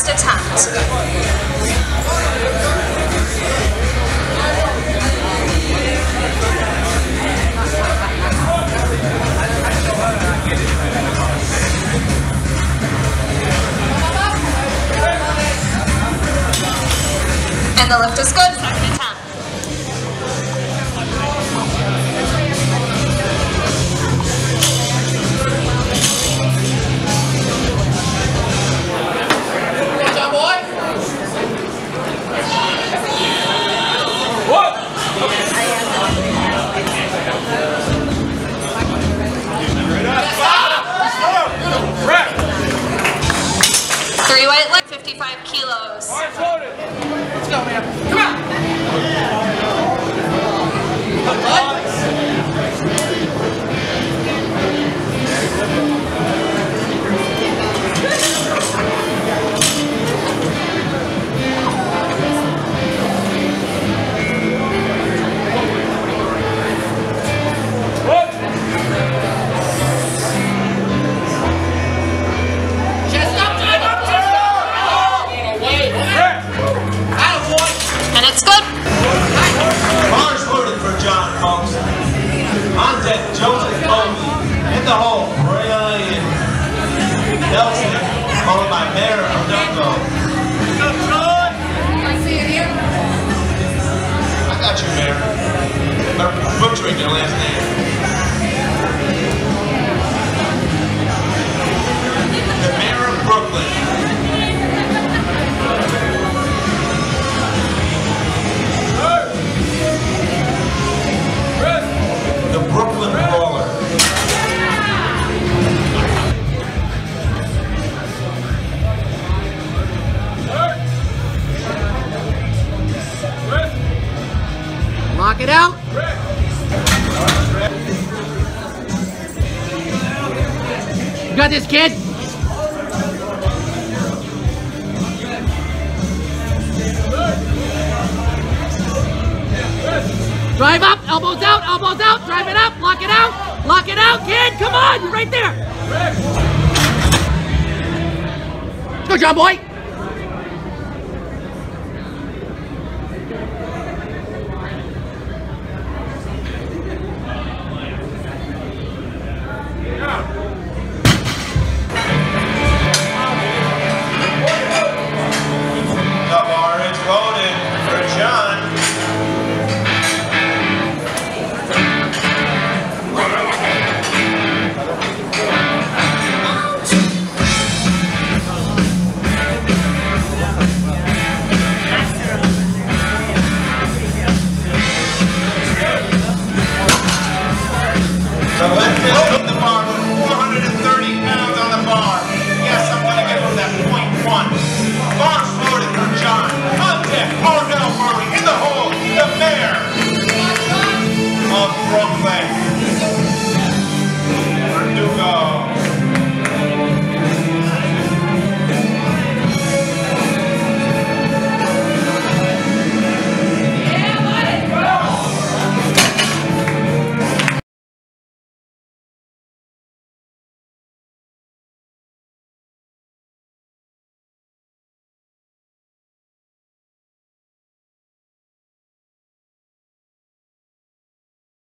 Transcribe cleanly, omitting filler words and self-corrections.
last attempt. And the lift is good. Second attempt. Three-weight lift, 55 kilos. All right, floated. Let's go, man. Come on. The hole, Roya and Nelson, followed by Mayor from Dungo. I got you, Mayor. Or butchering your last name. The Mayor of Brooklyn. The Brooklyn Brawler. Lock it out. You got this, kid. Drive up, elbows out, drive it up, lock it out, kid, come on, you're right there. Go, John boy.